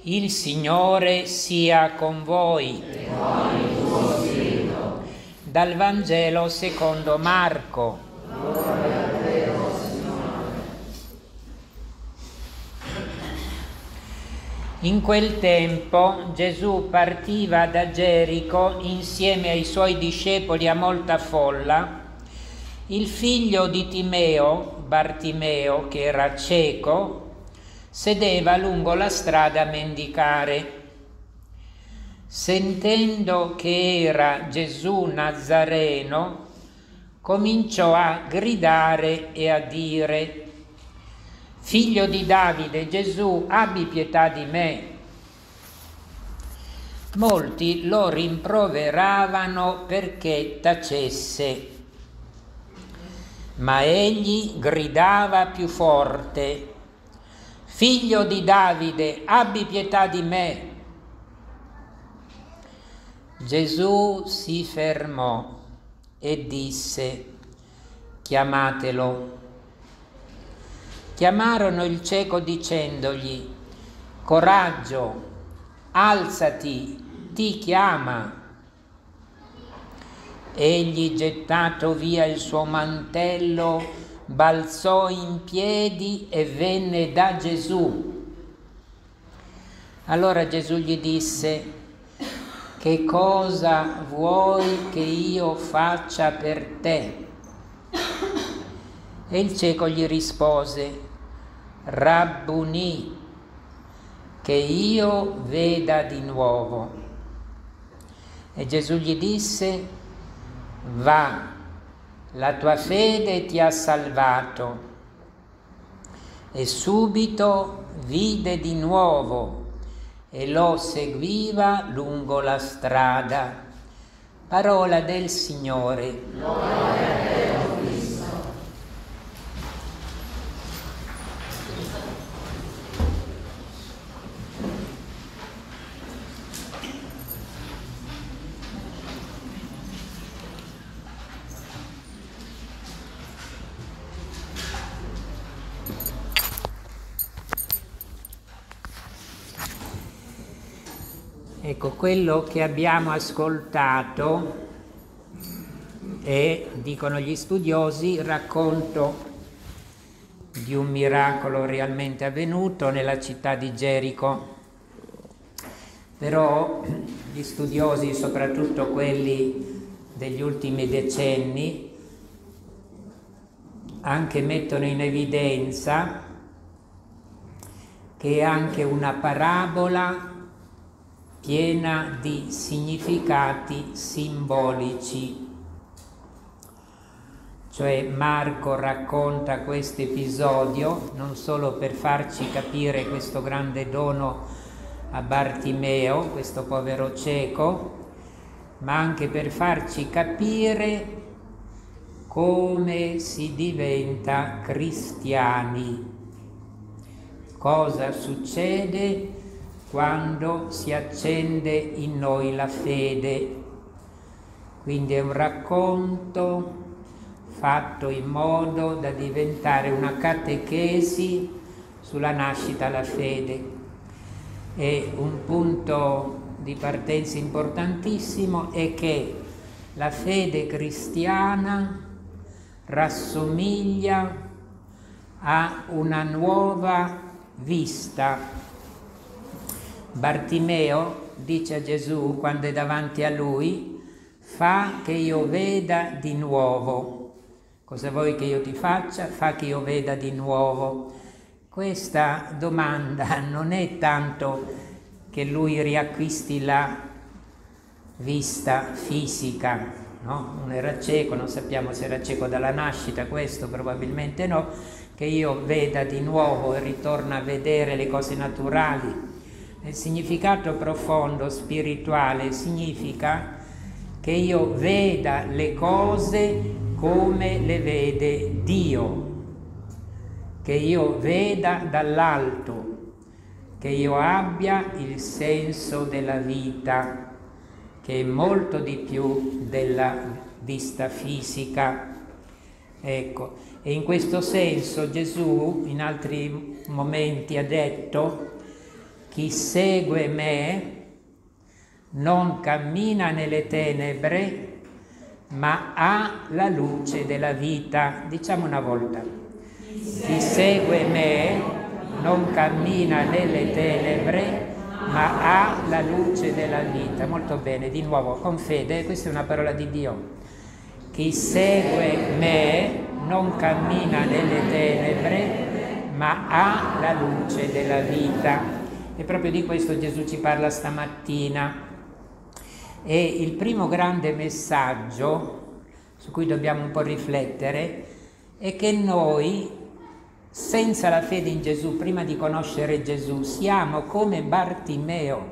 Il Signore sia con voi. E con il tuo spirito. Dal Vangelo secondo Marco. Gloria a te, o Signore. In quel tempo Gesù partiva da Gerico insieme ai suoi discepoli a molta folla. Il figlio di Timeo, Bartimeo, che era cieco, sedeva lungo la strada a mendicare. Sentendo che era Gesù Nazareno, cominciò a gridare e a dire: Figlio di Davide, Gesù, abbi pietà di me. Molti lo rimproveravano perché tacesse, ma egli gridava più forte: Figlio di Davide, abbi pietà di me. Gesù si fermò e disse: Chiamatelo. Chiamarono il cieco dicendogli: Coraggio, alzati, ti chiama. Egli, gettato via il suo mantello, balzò in piedi e venne da Gesù. Allora Gesù gli disse: Che cosa vuoi che io faccia per te? E il cieco gli rispose: Rabbuni, che io veda di nuovo. E Gesù gli disse: Va, la tua fede ti ha salvato. E subito vide di nuovo e lo seguiva lungo la strada. Parola del Signore. Gloria a te, o Cristo. Ecco, quello che abbiamo ascoltato è, dicono gli studiosi, il racconto di un miracolo realmente avvenuto nella città di Gerico. Però gli studiosi, soprattutto quelli degli ultimi decenni, anche mettono in evidenza che è anche una parabola piena di significati simbolici. Cioè Marco racconta questo episodio non solo per farci capire questo grande dono a Bartimeo, questo povero cieco, ma anche per farci capire come si diventa cristiani, cosa succede quando si accende in noi la fede. Quindi è un racconto fatto in modo da diventare una catechesi sulla nascita alla fede. E un punto di partenza importantissimo è che la fede cristiana rassomiglia a una nuova vista. Bartimeo dice a Gesù, quando è davanti a lui: fa che io veda di nuovo. Cosa vuoi che io ti faccia? Fa che io veda di nuovo. Questa domanda non è tanto che lui riacquisti la vista fisica, no? Non era cieco, non sappiamo se era cieco dalla nascita, questo probabilmente no, che io veda di nuovo e ritorna a vedere le cose naturali. Il significato profondo, spirituale, significa che io veda le cose come le vede Dio, che io veda dall'alto, che io abbia il senso della vita, che è molto di più della vista fisica. Ecco, e in questo senso Gesù in altri momenti ha detto Chi segue me non cammina nelle tenebre, ma ha la luce della vita. Diciamo una volta. Chi segue me non cammina nelle tenebre, ma ha la luce della vita. Molto bene, di nuovo, con fede, questa è una parola di Dio. Chi segue me non cammina nelle tenebre, ma ha la luce della vita. E proprio di questo Gesù ci parla stamattina. E il primo grande messaggio su cui dobbiamo un po' riflettere è che noi, senza la fede in Gesù, prima di conoscere Gesù, siamo come Bartimeo.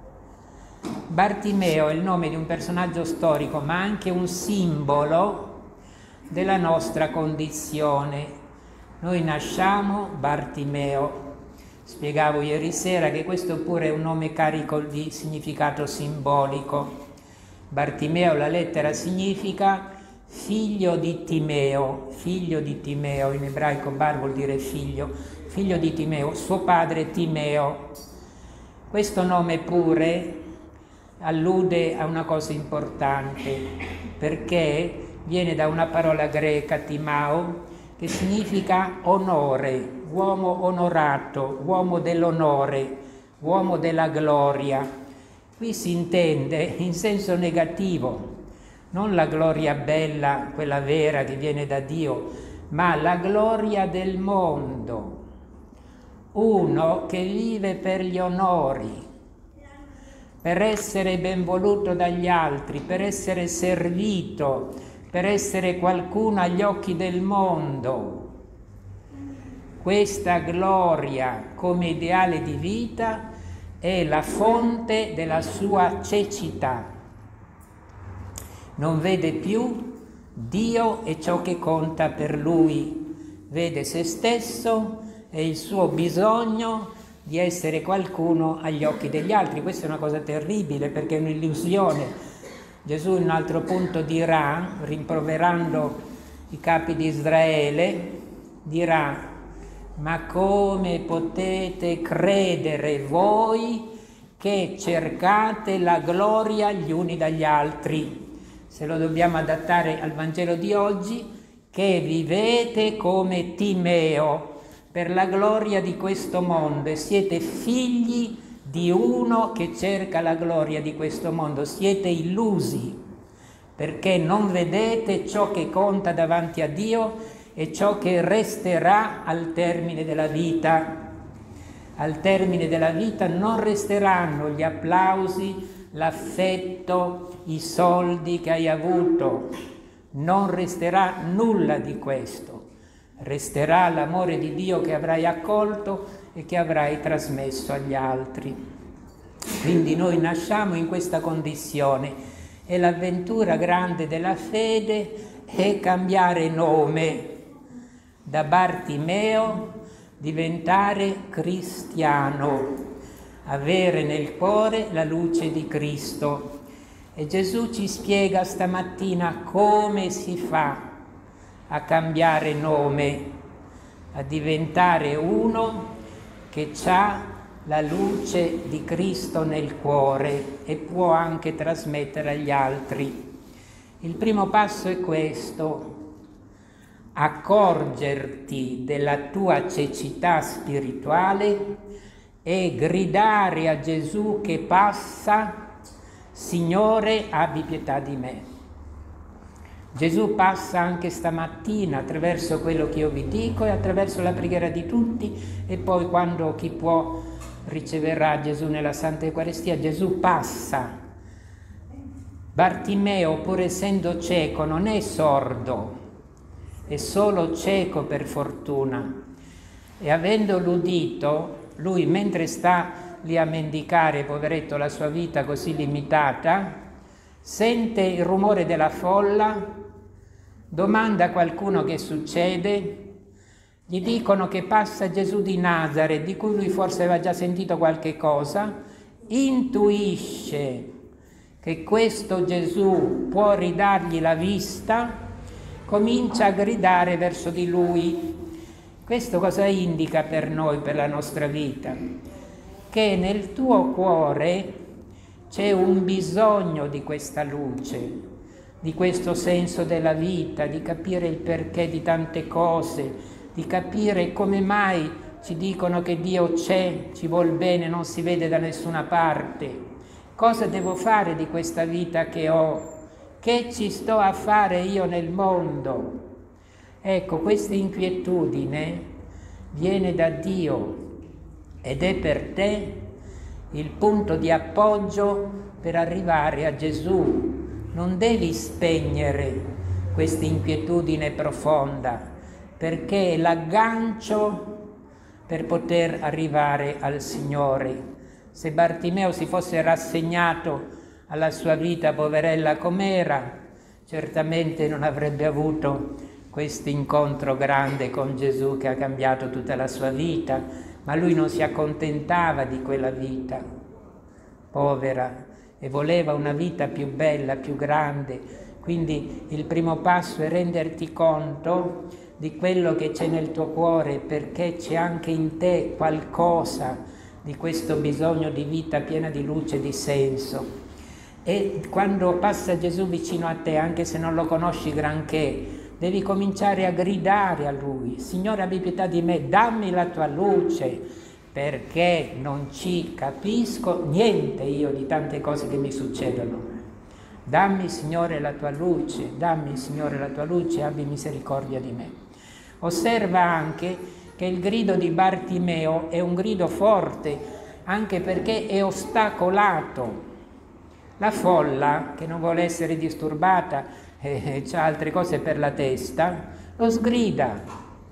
Bartimeo è il nome di un personaggio storico, ma anche un simbolo della nostra condizione. Noi nasciamo Bartimeo. Spiegavo ieri sera che questo pure è un nome carico di significato simbolico. Bartimeo, la lettera significa figlio di Timeo. Figlio di Timeo, in ebraico bar vuol dire figlio. Figlio di Timeo, suo padre Timeo. Questo nome pure allude a una cosa importante, perché viene da una parola greca, timao, che significa onore, uomo onorato, uomo dell'onore, uomo della gloria. Qui si intende in senso negativo, non la gloria bella, quella vera che viene da Dio, ma la gloria del mondo. Uno che vive per gli onori, per essere ben voluto dagli altri, per essere servito, per essere qualcuno agli occhi del mondo. Questa gloria come ideale di vita è la fonte della sua cecità. Non vede più Dio e ciò che conta per lui, vede se stesso e il suo bisogno di essere qualcuno agli occhi degli altri. Questa è una cosa terribile, perché è un'illusione. Gesù in un altro punto dirà, rimproverando i capi di Israele, dirà: ma come potete credere voi che cercate la gloria gli uni dagli altri? Se lo dobbiamo adattare al Vangelo di oggi, che vivete come Timeo per la gloria di questo mondo e siete figli di uno che cerca la gloria di questo mondo. Siete illusi perché non vedete ciò che conta davanti a Dio e ciò che resterà al termine della vita. Al termine della vita non resteranno gli applausi, l'affetto, i soldi che hai avuto. Non resterà nulla di questo. Resterà l'amore di Dio che avrai accolto e che avrai trasmesso agli altri. Quindi noi nasciamo in questa condizione e l'avventura grande della fede è cambiare nome, da Bartimeo diventare cristiano, avere nel cuore la luce di Cristo. E Gesù ci spiega stamattina come si fa a cambiare nome, a diventare uno che ha la luce di Cristo nel cuore e può anche trasmettere agli altri. Il primo passo è questo: accorgerti della tua cecità spirituale e gridare a Gesù che passa: Signore, abbi pietà di me. Gesù passa anche stamattina attraverso quello che io vi dico e attraverso la preghiera di tutti, e poi quando chi può riceverà Gesù nella Santa Eucaristia. Gesù passa. Bartimeo, pur essendo cieco, non è sordo, è solo cieco per fortuna, e avendolo udito, lui mentre sta lì a mendicare, poveretto, la sua vita così limitata, sente il rumore della folla, domanda a qualcuno che succede, gli dicono che passa Gesù di Nazaret, di cui lui forse aveva già sentito qualche cosa, intuisce che questo Gesù può ridargli la vista, comincia a gridare verso di lui. Questo cosa indica per noi, per la nostra vita? che nel tuo cuore c'è un bisogno di questa luce, di questo senso della vita, di capire il perché di tante cose, di capire come mai ci dicono che Dio c'è, ci vuol bene, non si vede da nessuna parte. Cosa devo fare di questa vita che ho? Che ci sto a fare io nel mondo? Ecco, questa inquietudine viene da Dio ed è per te il punto di appoggio per arrivare a Gesù. Non devi spegnere questa inquietudine profonda, perché è l'aggancio per poter arrivare al Signore. Se Bartimeo si fosse rassegnato alla sua vita poverella com'era, certamente non avrebbe avuto questo incontro grande con Gesù che ha cambiato tutta la sua vita, ma lui non si accontentava di quella vita povera e voleva una vita più bella, più grande. Quindi il primo passo è renderti conto di quello che c'è nel tuo cuore, perché c'è anche in te qualcosa di questo bisogno di vita piena di luce e di senso. E quando passa Gesù vicino a te, anche se non lo conosci granché, devi cominciare a gridare a Lui: Signore, abbi pietà di me, dammi la tua luce, perché non ci capisco niente io di tante cose che mi succedono. Dammi, Signore, la tua luce, dammi, Signore, la tua luce, abbi misericordia di me. Osserva anche che il grido di Bartimeo è un grido forte, anche perché è ostacolato. La folla, che non vuole essere disturbata, c'ha altre cose per la testa, lo sgrida: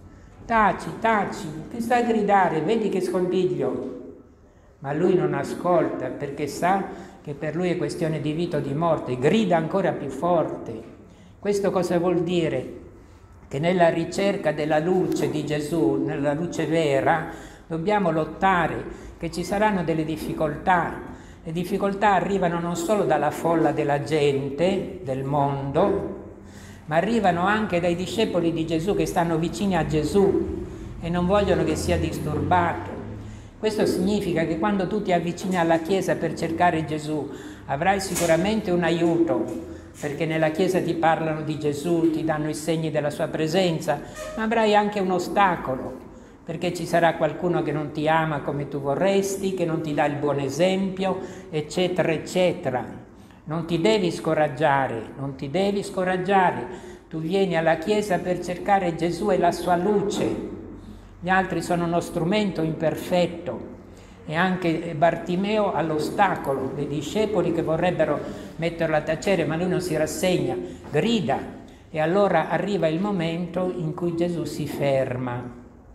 taci, che stai a gridare, vedi che scontiglio. Ma lui non ascolta, perché sa che per lui è questione di vita o di morte, grida ancora più forte. Questo cosa vuol dire? Che nella ricerca della luce di Gesù, nella luce vera, dobbiamo lottare, che ci saranno delle difficoltà. Le difficoltà arrivano non solo dalla folla della gente, del mondo, ma arrivano anche dai discepoli di Gesù che stanno vicini a Gesù e non vogliono che sia disturbato. Questo significa che quando tu ti avvicini alla Chiesa per cercare Gesù, avrai sicuramente un aiuto, perché nella Chiesa ti parlano di Gesù, ti danno i segni della sua presenza, ma avrai anche un ostacolo, perché ci sarà qualcuno che non ti ama come tu vorresti, che non ti dà il buon esempio, eccetera, eccetera. Non ti devi scoraggiare, non ti devi scoraggiare. Tu vieni alla Chiesa per cercare Gesù e la sua luce. Gli altri sono uno strumento imperfetto. E anche Bartimeo ha l'ostacolo, dei discepoli che vorrebbero metterlo a tacere, ma lui non si rassegna, grida. E allora arriva il momento in cui Gesù si ferma.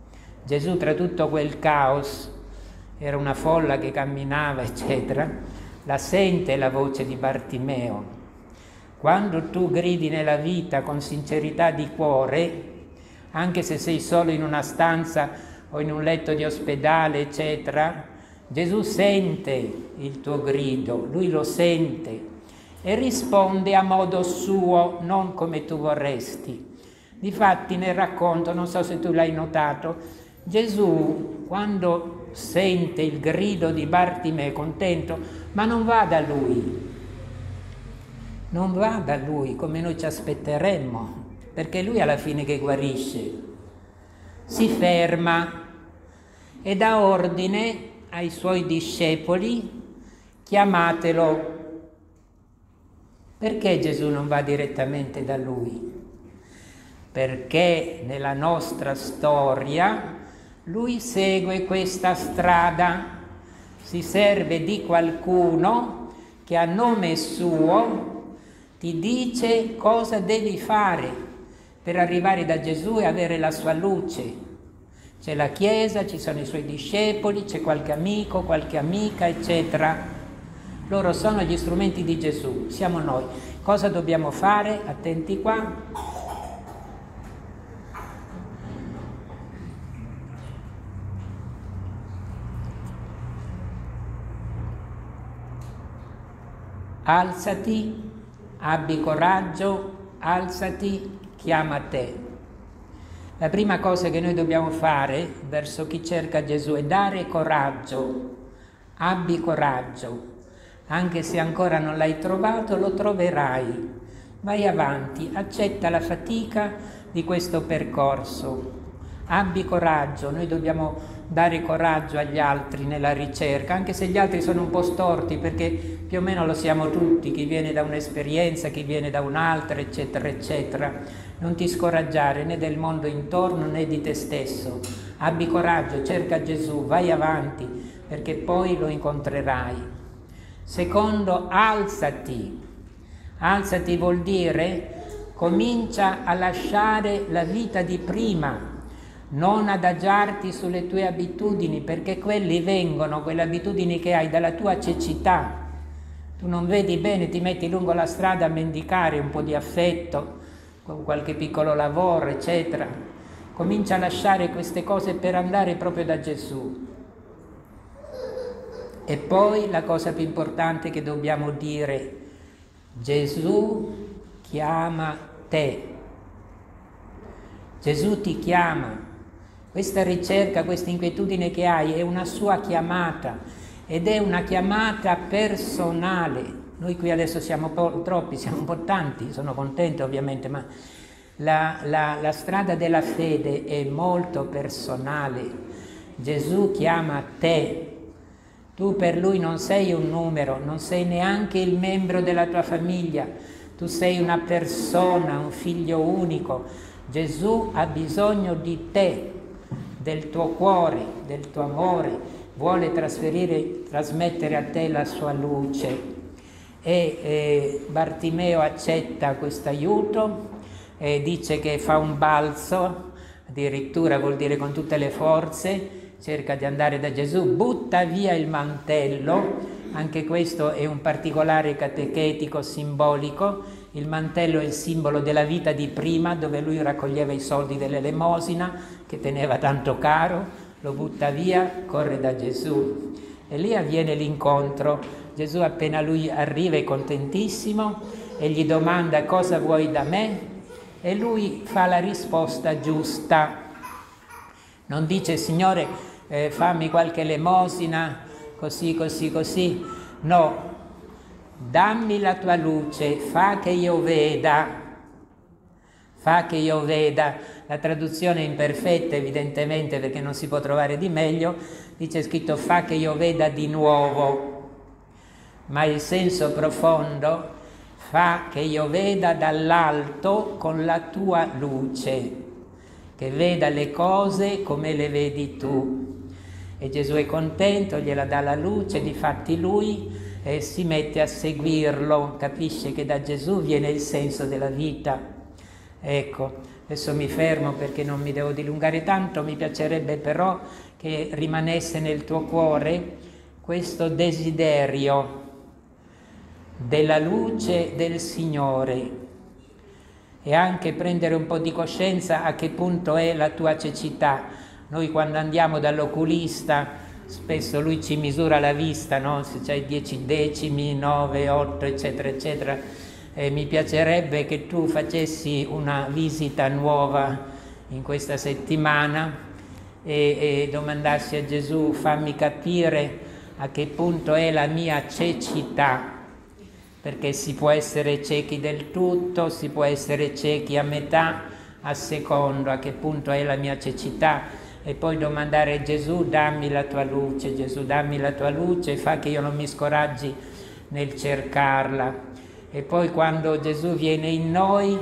Gesù, tra tutto quel caos, era una folla che camminava, eccetera, la sente la voce di Bartimeo. Quando tu gridi nella vita con sincerità di cuore, anche se sei solo in una stanza o in un letto di ospedale, eccetera, Gesù sente il tuo grido, lui lo sente e risponde a modo suo, non come tu vorresti. Difatti nel racconto, non so se tu l'hai notato, Gesù, quando sente il grido di Bartimeo, è contento, ma non va da lui. Non va da lui come noi ci aspetteremmo, perché è lui alla fine che guarisce. Si ferma e dà ordine ai suoi discepoli: chiamatelo. Perché Gesù non va direttamente da lui? Perché nella nostra storia lui segue questa strada, si serve di qualcuno che a nome suo ti dice cosa devi fare per arrivare da Gesù e avere la sua luce. C'è la Chiesa, ci sono i suoi discepoli, c'è qualche amico, qualche amica, eccetera. Loro sono gli strumenti di Gesù, siamo noi. Cosa dobbiamo fare? Attenti qua. Alzati, abbi coraggio, alzati, chiama te. La prima cosa che noi dobbiamo fare verso chi cerca Gesù è dare coraggio abbi coraggio, anche se ancora non l'hai trovato, lo troverai. Vai avanti, accetta la fatica di questo percorso. Abbi coraggio, noi dobbiamo dare coraggio agli altri nella ricerca, anche se gli altri sono un po' storti, perché più o meno lo siamo tutti, chi viene da un'esperienza, chi viene da un'altra, eccetera, eccetera. Non ti scoraggiare né del mondo intorno né di te stesso. Abbi coraggio, cerca Gesù, vai avanti, perché poi lo incontrerai. Secondo, alzati. Alzati vuol dire comincia a lasciare la vita di prima, non adagiarti sulle tue abitudini, perché quelle abitudini che hai dalla tua cecità. Tu non vedi bene, ti metti lungo la strada a mendicare un po' di affetto, con qualche piccolo lavoro, eccetera. Comincia a lasciare queste cose per andare proprio da Gesù. E poi la cosa più importante che dobbiamo dire: Gesù chiama te. Gesù ti chiama. Questa ricerca, questa inquietudine che hai è una sua chiamata, ed è una chiamata personale. Noi qui adesso siamo troppi, siamo un po' tanti, sono contento ovviamente, ma la strada della fede è molto personale. Gesù chiama te. Tu per Lui non sei un numero, non sei neanche il membro della tua famiglia, tu sei una persona, un figlio unico. Gesù ha bisogno di te, del tuo cuore, del tuo amore, vuole trasmettere a te la sua luce. E Bartimeo accetta questo aiuto e dice che fa un balzo, addirittura vuol dire con tutte le forze, cerca di andare da Gesù, butta via il mantello. Anche questo è un particolare catechetico simbolico. Il mantello è il simbolo della vita di prima, dove lui raccoglieva i soldi dell'elemosina, che teneva tanto caro, lo butta via, corre da Gesù. E lì avviene l'incontro. Gesù appena lui arriva è contentissimo e gli domanda: cosa vuoi da me? E lui fa la risposta giusta. Non dice: Signore, fammi qualche elemosina, così, così, così. No. Dammi la tua luce, fa che io veda. Fa che io veda. La traduzione è imperfetta evidentemente, perché non si può trovare di meglio. Dice scritto fa che io veda di nuovo. Ma il senso profondo: fa che io veda dall'alto con la tua luce, che veda le cose come le vedi tu. E Gesù è contento, gliela dà la luce, difatti lui si mette a seguirlo, capisce che da Gesù viene il senso della vita. Ecco, adesso mi fermo perché non mi devo dilungare tanto, mi piacerebbe però che rimanesse nel tuo cuore questo desiderio della luce del Signore e anche prendere un po' di coscienza a che punto è la tua cecità. Noi quando andiamo dall'oculista spesso lui ci misura la vista, no? Se c'hai 10 decimi, 9, 8, eccetera, eccetera. Mi piacerebbe che tu facessi una visita nuova in questa settimana e domandassi a Gesù: fammi capire a che punto è la mia cecità, perché si può essere ciechi del tutto, si può essere ciechi a metà, a secondo a che punto è la mia cecità. E poi domandare a Gesù: dammi la tua luce, Gesù, dammi la tua luce, fa che io non mi scoraggi nel cercarla. E poi quando Gesù viene in noi,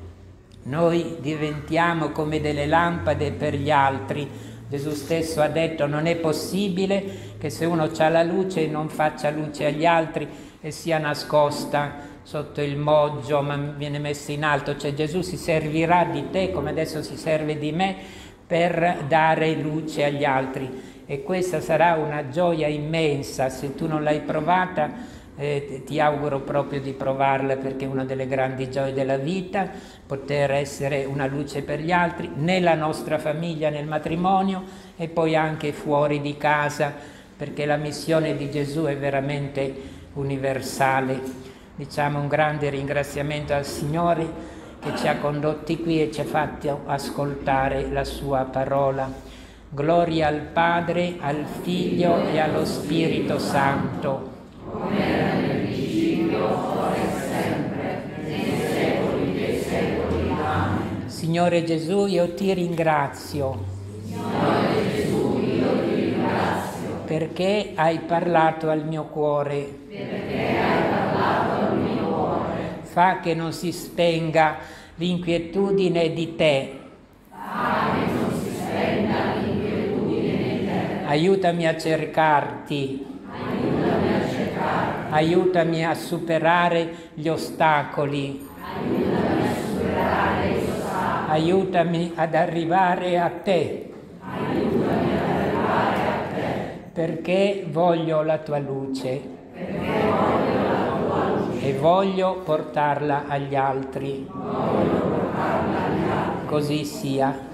noi diventiamo come delle lampade per gli altri. Gesù stesso ha detto: non è possibile che se uno ha la luce non faccia luce agli altri e sia nascosta sotto il moggio, ma viene messa in alto. Cioè Gesù si servirà di te come adesso si serve di me per dare luce agli altri, e questa sarà una gioia immensa. Se tu non l'hai provata, ti auguro proprio di provarla, perché è una delle grandi gioie della vita, poter essere una luce per gli altri, nella nostra famiglia, nel matrimonio e poi anche fuori di casa, perché la missione di Gesù è veramente universale. Diciamo un grande ringraziamento al Signore che ci ha condotti qui e ci ha fatto ascoltare la sua parola. Gloria al Padre, al Figlio e allo Spirito Santo. come era nel principio, ora e sempre, nei secoli dei secoli. Amen. Signore Gesù, io ti ringrazio. Signore Gesù, io ti ringrazio. Perché hai parlato al mio cuore. Perché hai parlato al mio cuore. Fa che non si spenga l'inquietudine di te. Aiutami a cercarti. Aiutami a superare gli ostacoli. Aiutami ad arrivare a te. Perché voglio la tua luce. E voglio portarla agli altri. Così sia.